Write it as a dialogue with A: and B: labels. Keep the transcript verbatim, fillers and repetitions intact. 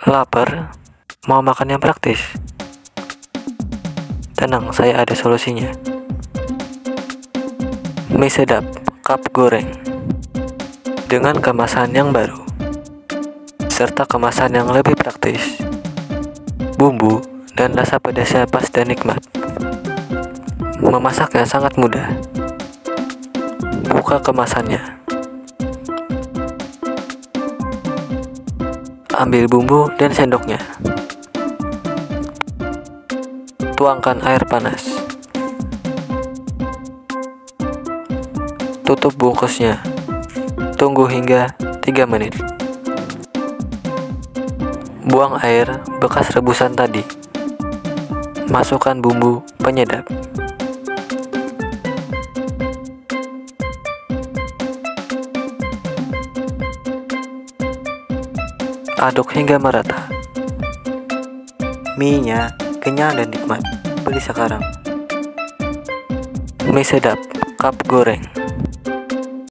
A: Lapar? Mau makan yang praktis? Tenang, saya ada solusinya. Mie sedap, cup goreng. Dengan kemasan yang baru, serta kemasan yang lebih praktis. Bumbu dan rasa pedasnya pas dan nikmat. Memasaknya sangat mudah. Buka kemasannya. Ambil bumbu dan sendoknya. Tuangkan air panas. Tutup bungkusnya. Tunggu hingga tiga menit. Buang air bekas rebusan tadi. Masukkan bumbu penyedap. Aduk hingga merata. Mie-nya kenyal dan nikmat. Beli sekarang. Mie sedap, cup goreng.